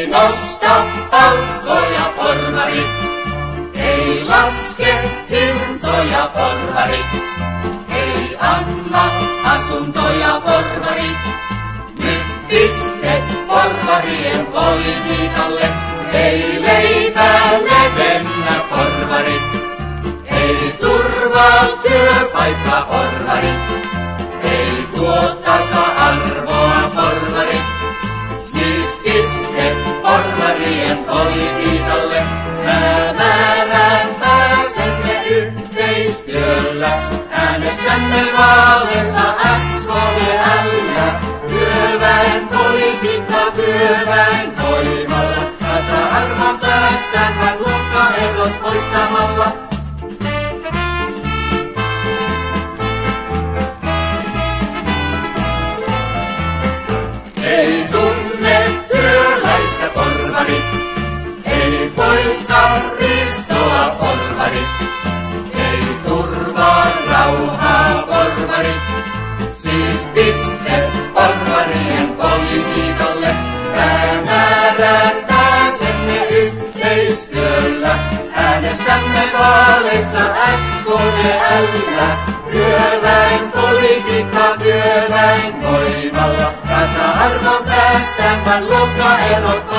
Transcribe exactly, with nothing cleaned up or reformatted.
nosta palkkoja porvarit, ei laske hintoja porvarit, ei anna asuntoja porvarit. Nyt piste porvarien politiikalle, ei leipää levennä porvarit, ei turvaa työpaikka porvarit, ei tuo tasa-arvoa porvarit. Siis piste porvarien politiikalle, päämäärään pääsemme yhteistyöllä. Äänestämme vaaleissa S K D L, työväen politiikka työväen voimalla. Tasa-arvon päästään vain luokkaerot poistamalla. Ei tunne työläistä porvarit, ei poista riistoa porvarit, ei turvaa rauhaa porvarit. Siis piste porvarien politiikalle, päämäärään pääsemme yhteistyöllä. Äänestämme vaaleissa S K D L, työväen politiikka työväen voimalla. Tasa-arvon päästään vain luokkaerot